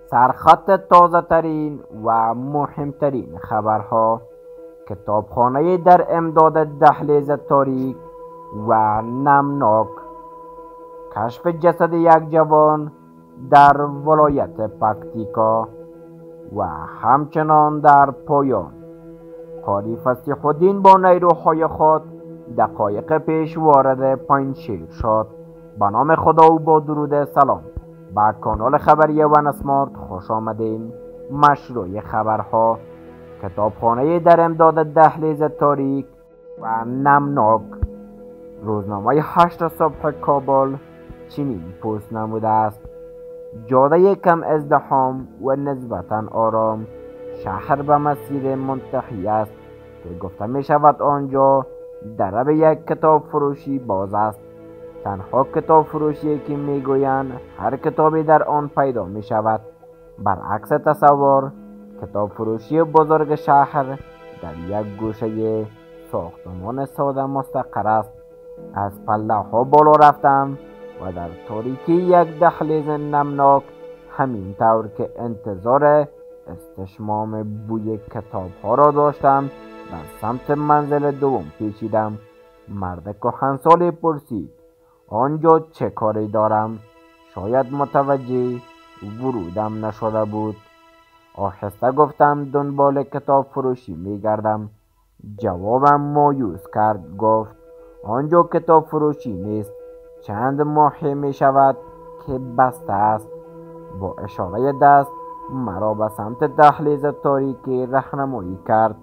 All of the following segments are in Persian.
سرخط تازه ترین و مهمترین خبرها، کتابخانه در امداد دهلیز تاریک و نمناک، کشف جسد یک جوان در ولایت پکتیکا و همچنان در پایان قاضی فصیح الدین با نیروهای خود دقایق پیش وارد پنجشیر شد. به نام خدا و با درود سلام به کانال خبری ون اسمارت خوش آمدین. مشروع خبرها، کتابخانه در امداد دهلیز تاریک و نمناک. روزنامه 8 صبح کابل چنین پوست نموده است: جاده کم ازدحام و نسبتا آرام، شهر به مسیر منتهی است که گفته می شود آنجا درب یک کتاب فروشی باز است. تنها کتاب فروشی که می گویند هر کتابی در آن پیدا می شود. برعکس تصور، کتاب فروشی بزرگ شهر در یک گوشه ساختمان ساده مستقر است. از پله ها بالا رفتم و در تاریکی یک دهلیز نمناک، همین طور که انتظار استشمام بوی کتاب ها را داشتم، در سمت منزل دوم پیچیدم. مرد کهنسالی پرسید آنجا چه کاری دارم؟ شاید متوجه ورودم نشده بود. آهسته گفتم دنبال کتاب فروشی می گردم. جوابم مایوس کرد. گفت آنجا کتاب فروشی نیست، چند ماه می شود که بسته است. با اشاره دست مرا به سمت دهلیز تاریکی راهنمایی کرد.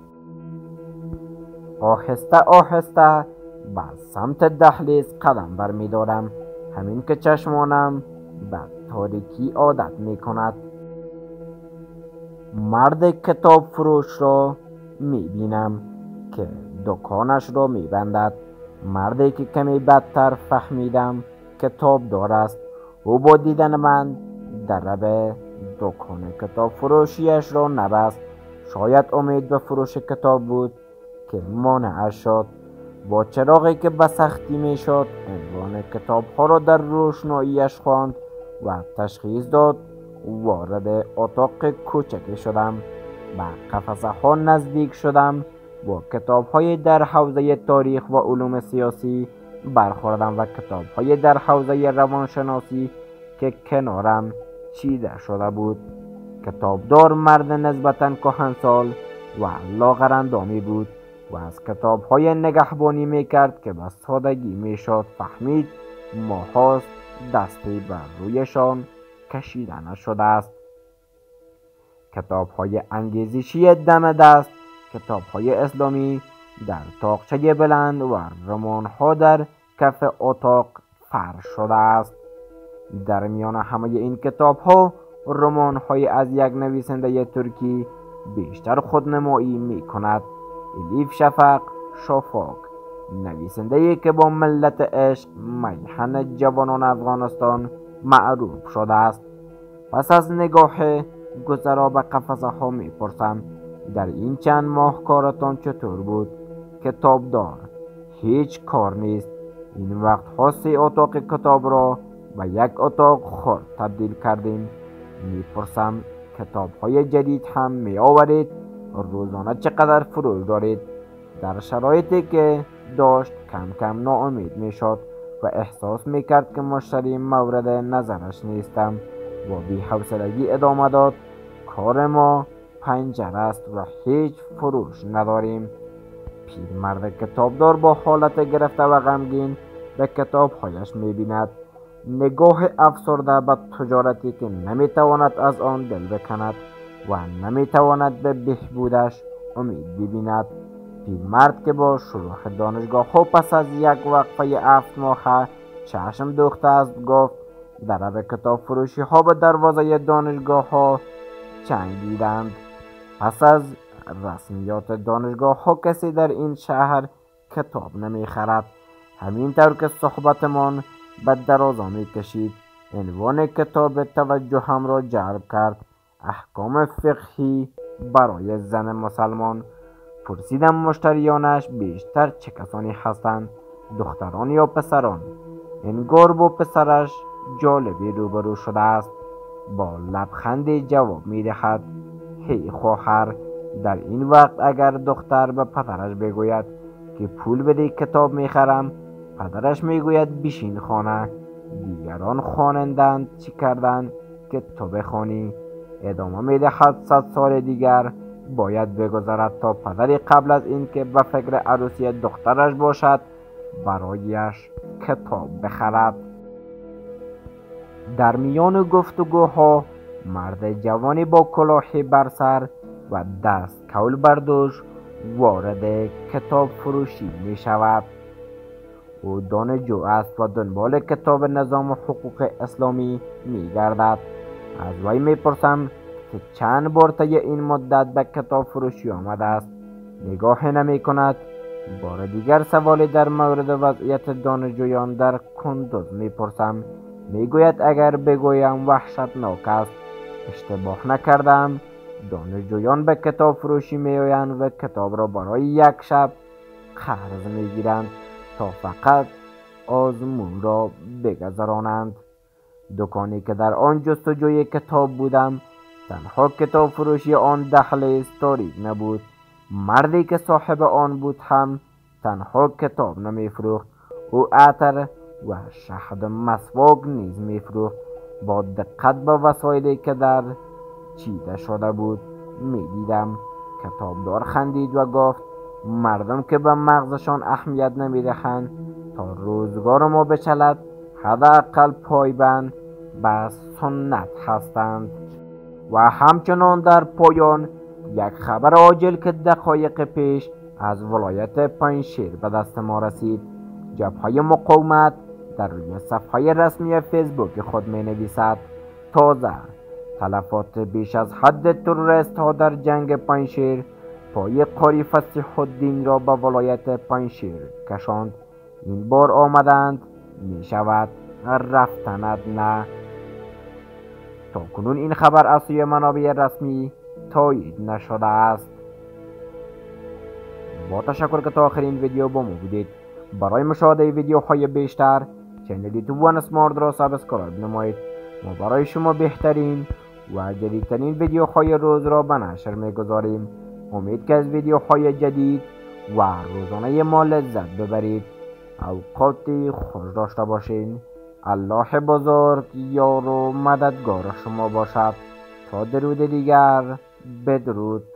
آهسته به سمت دهلیز قدم برمی دارم، همین که چشمانم به تاریکی عادت می کند. مرد کتاب فروش را می بینم که دکانش را می بندد. مردی که کمی بدتر فهمیدم کتاب دار است. او با دیدن من درب دکان کتاب فروشیش را نبست. شاید امید به فروش کتاب بود که مانعش شد. با چراغی که به سختی می شد عنوان کتاب ها را در روشناییش خواند و تشخیص داد. وارد اتاق کوچکی شدم. به قفسه ها نزدیک شدم. با کتاب های در حوزه تاریخ و علوم سیاسی برخوردم و کتاب های در حوزه روانشناسی که کنارم چیده شده بود. کتابدار مرد نسبتاً کهنسال و لاغرندامی بود و از کتاب های نگهبانی می کرد که به سادگی می شد فهمید ماهاست دستی بر رویشان کشیده نشده است. کتاب های انگیزشی دم دست، کتاب های اسلامی در تاقچه بلند و رمان ها در کف اتاق فرش شده است. در میان همه این کتاب ها رمان های از یک نویسنده ترکی بیشتر خودنمایی می کند: الیف شفق شافاک، نویسنده‌ای که با ملت عشق میهن جوانان افغانستان معروف شده است. پس از نگاه گذرا به قفسه ها می پرسم در این چند ماه کارتان چطور بود؟ کتاب دار: هیچ کار نیست. این وقت ها 3 اتاق کتاب را به یک اتاق خرد تبدیل کردیم. می پرسم کتاب های جدید هم می آورید؟ روزانه چقدر فروش دارید؟ در شرایطی که داشت کم کم ناامید می شد و احساس می کرد که مشتری مورد نظرش نیستم. با بی‌حوصلگی ادامه داد کار ما پنجره است و هیچ فروش نداریم. پیرمرد کتابدار با حالت گرفته و غمگین به کتابهایش می بیند. نگاه افسرده به تجارتی که نمی تواند از آن دل بکند و نمی تواند به بهبودش امید ببیند. پیرمرد که با شروع دانشگاه ها پس از یک وقفه 7 ماه چشم دوخته است گفت درب کتاب فروشی ها به دروازه دانشگاه ها چنگیدند. پس از رسمیات دانشگاه ها کسی در این شهر کتاب نمی خرد. همینطور که صحبتمان به درازا می کشید عنوان کتاب توجهم را جلب کرد: احکام فقهی برای زن مسلمان. پرسیدم مشتریانش بیشتر چه کسانی هستند، دختران یا پسران؟ انگار با پسرش جالبی روبرو شده است. با لبخندی جواب می دهد هی خواهر. در این وقت اگر دختر به پدرش بگوید که پول بده کتاب می خرم، پدرش می گوید بشین خانه، دیگران خوانندند چی کردند که تو بخوانی. ادامه می دهد 100 سال دیگر باید بگذرد تا پدری قبل از این که به فکر عروسی دخترش باشد برایش کتاب بخرد. در میان گفتگوها مرد جوانی با کلاهی بر سر و دست کول بر دوش وارد کتاب فروشی می شود. او دانشجو است و دنبال کتاب نظام حقوق اسلامی می گردد. از وی می پرسم که چند بار طی این مدت به کتاب فروشی آمده است. نگاه نمی کند. بار دیگر سوالی در مورد وضعیت دانشجویان در کندوز می پرسم. می گوید اگر بگویم وحشتناک است. اشتباه نکردم. دانشجویان به کتاب فروشی می آیند و کتاب را برای یک شب قرض می گیرند تا فقط آزمون را بگذرانند. دکانی که در آن جستجوی کتاب بودم، تنها کتاب فروشی آن دهلیز تاریک نبود. مردی که صاحب آن بود هم تنها کتاب نمی فروخت، او عطر و شهد مسواک نیز می فروخت. با دقت به وسایلی که در چیده شده بود می دیدم. کتابدار خندید و گفت مردم که به مغزشان اهمیت نمی دهند تا روزگار ما بچلد حداقل پایبند به سنت هستند. و همچنان در پایان یک خبر عاجل که دقایق پیش از ولایت پنجشیر به دست ما رسید. جبهه مقاومت در روی صفحه رسمی فیسبوک خود می نویسد تازه تلفات بیش از حد تروریست ها در جنگ پنجشیر پای قاری فصیح الدین را به ولایت پنجشیر کشاند. این بار آمدند می شود رفتند نه. تا کنون این خبر از سوی منابع رسمی تایید نشده است. با تشکر که تا آخرین ویدیو با ما بودید. برای مشاهده ویدیوهای بیشتر چنل یوتیوب وان اسمارت را سابسکرایب نمایید. ما برای شما بهترین و جدیدترین ویدیوهای روز را به نشر میگذاریم. امید که از ویدیوهای جدید و روزانه ما لذت ببرید. اوقاتی خوش داشته باشین. الله بزرگ یار و مددگار شما باشد. تا درود دیگر بدرود.